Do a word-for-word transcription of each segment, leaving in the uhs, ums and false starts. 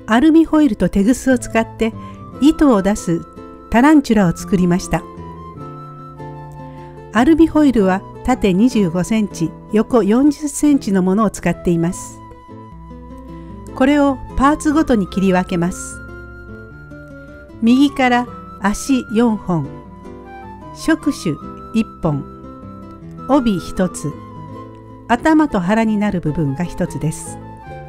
アルミホイルとテグスを使って糸を出すタランチュラを作りました。アルミホイルは縦にじゅうごセンチ、横よんじゅっセンチのものを使っています。これをパーツごとに切り分けます。右から足よんほん、触手いっぽん、帯ひとつ、頭と腹になる部分がひとつです。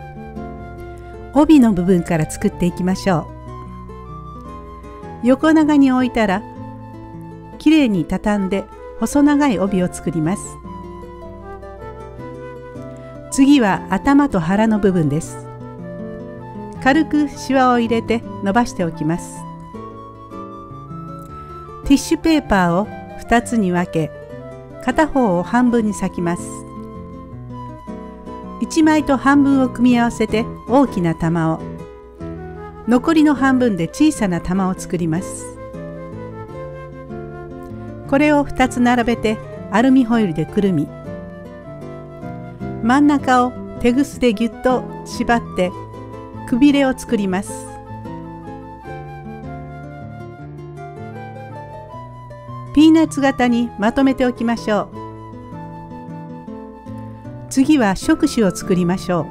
帯の部分から作っていきましょう。横長に置いたら、きれいに畳んで細長い帯を作ります。次は頭と腹の部分です。軽くシワを入れて伸ばしておきます。ティッシュペーパーをふたつに分け、片方を半分に裂きます。いちまいと半分を組み合わせて大きな玉を、残りの半分で小さな玉を作ります。これをふたつ並べてアルミホイルでくるみ、真ん中をテグスでぎゅっと縛ってくびれを作ります。ピーナッツ型にまとめておきましょう。次は触手を作りましょう。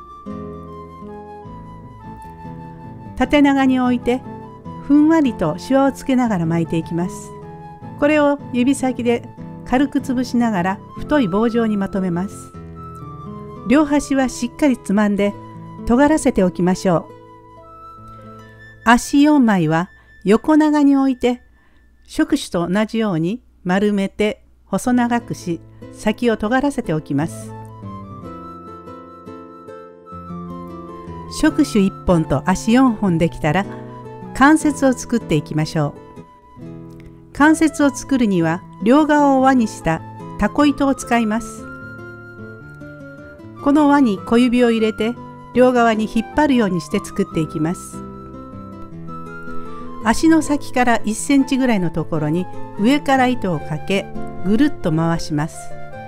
縦長に置いてふんわりとシワをつけながら巻いていきます。これを指先で軽く潰しながら太い棒状にまとめます。両端はしっかりつまんで尖らせておきましょう。足よんまいは横長に置いて触手と同じように丸めて細長くし、先を尖らせておきます。触手いっぽんと足よんほんできたら関節を作っていきましょう。関節を作るには両側を輪にしたタコ糸を使います。この輪に小指を入れて両側に引っ張るようにして作っていきます。足の先からいっセンチぐらいのところに上から糸をかけ、ぐるっと回します。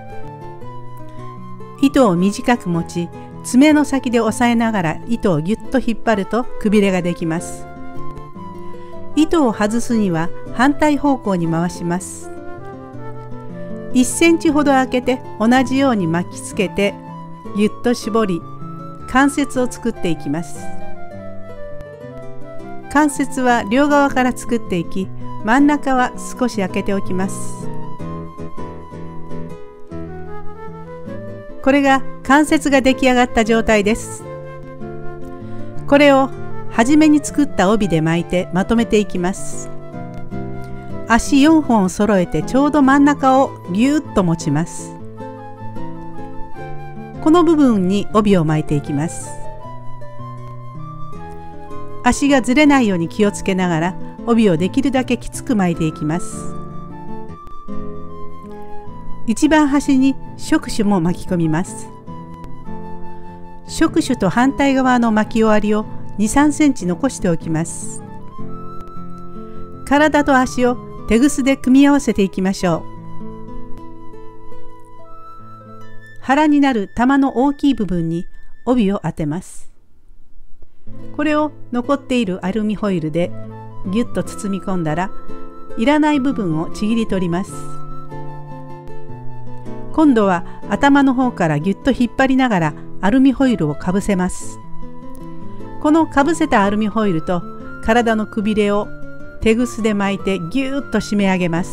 糸を短く持ち、爪の先で押さえながら糸をぎゅっと引っ張るとくびれができます。糸を外すには反対方向に回します。いっセンチほど開けて同じように巻きつけてぎゅっと絞り、関節を作っていきます。関節は両側から作っていき、真ん中は少し開けておきます。これが関節が出来上がった状態です。これを初めに作った帯で巻いてまとめていきます。足よんほんを揃えてちょうど真ん中をぎゅーっと持ちます。この部分に帯を巻いていきます。足がずれないように気をつけながら帯をできるだけきつく巻いていきます。一番端に触手も巻き込みます。触手と反対側の巻き終わりをに、さんセンチ残しておきます。体と足をテグスで組み合わせていきましょう。腹になる玉の大きい部分に帯を当てます。これを残っているアルミホイルでぎゅっと包み込んだら、いらない部分をちぎり取ります。今度は頭の方からぎゅっと引っ張りながらアルミホイルをかぶせます。このかぶせたアルミホイルと体のくびれをテグスで巻いてぎゅーっと締め上げます。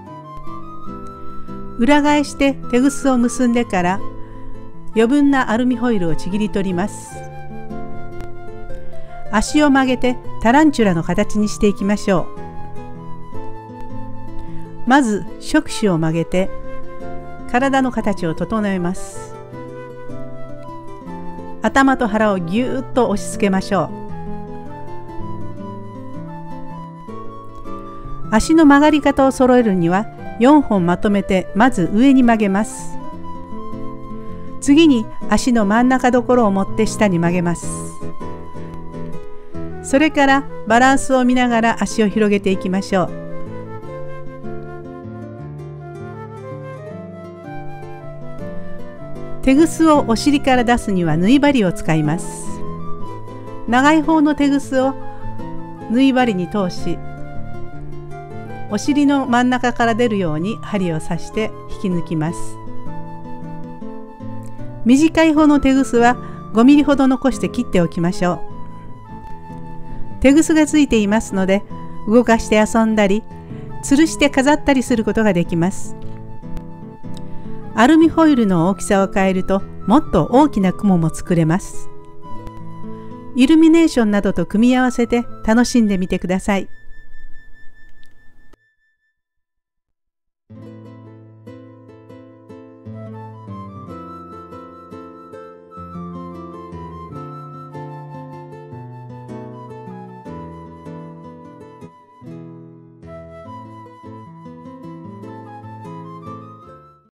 裏返してテグスを結んでから余分なアルミホイルをちぎり取ります。足を曲げてタランチュラの形にしていきましょう。まず触手を曲げて体の形を整えます。頭と腹をぎゅーっと押し付けましょう。足の曲がり方を揃えるにはよんほんまとめてまず上に曲げます。次に足の真ん中どころを持って下に曲げます。それからバランスを見ながら足を広げていきましょう。テグスをお尻から出すには縫い針を使います。 長い方のテグスを縫い針に通し、お尻の真ん中から出るように針を刺して引き抜きます。短い方のテグスはごミリほど残して切っておきましょう。テグスがついていますので、動かして遊んだり、吊るして飾ったりすることができます。アルミホイルの大きさを変えると、もっと大きな雲も作れます。イルミネーションなどと組み合わせて楽しんでみてください。